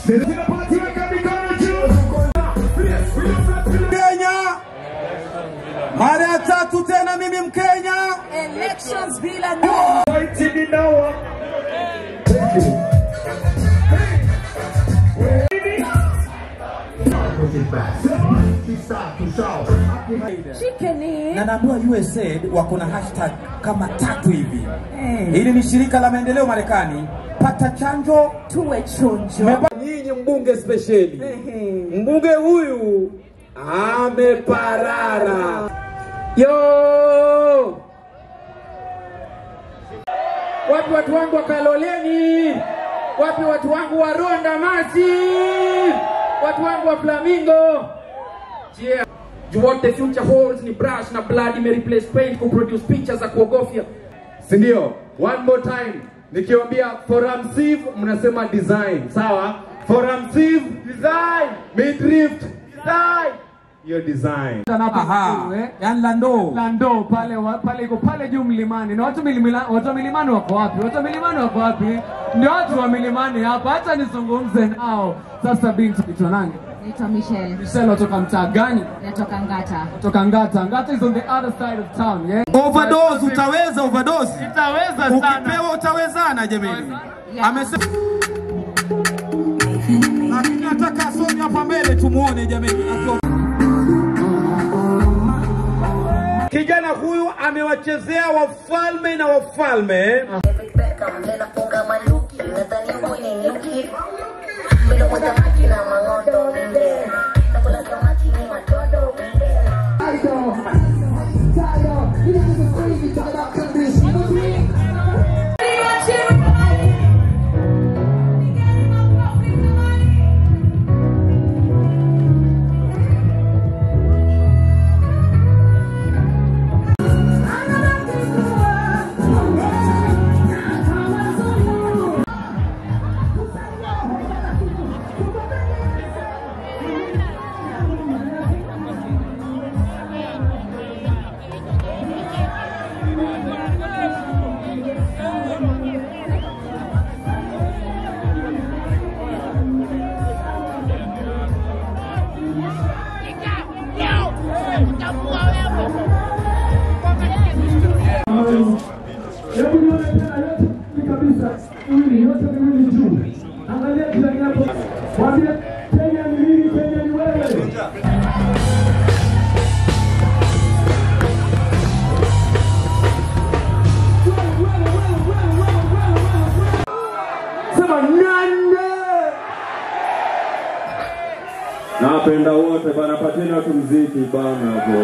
Kenya. Mara ya tatu tena mimi Mkenya. Elections bila no. Na naambiwa USA wako na hashtag kama 3 hivi. Hili ni shirika la maendeleo Marekani. Pata chanjo tuwe chonjo. Nyinyi mbunge speciali. Mbunge huyu ameparara. Yo! Wapi watu wangu wa Kaloleni? Wapi watu wangu wa Ronda Masi? Watu wangu wa Flamingo? Yeah. You want the future holds ni brush na blood may replace paint to produce pictures za kuogofya. Sindio? One more time. Nikiwaambia forum sieve mnasema design. Sawa? Forum sieve design. Midrift design. Your design. Yan Lando pale iko pale juu mlimani. Na watu milimani wako wapi? Watu milimani wako wapi? Ndio watu wa milimani hapa. Acha nizungumze nao. Sasa binti kitu nani? Naitwa Michelle. Michelle kutoka mtaa gani? Natoka Ngata. Kutoka Ngata. Ngata is on the other side of town, yeah? Overdose, utaweza overdose? Itaweza sana. Ukipewa utawezana jamani. Amesema lakini nataka asome hapa mbele tumuone jamani. Kijana huyu amewachezea wafalme na wafalme. Napenda wote bana, pateni watu mziki bana bro.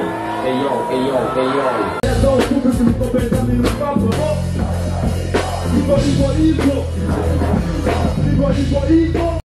Eyo.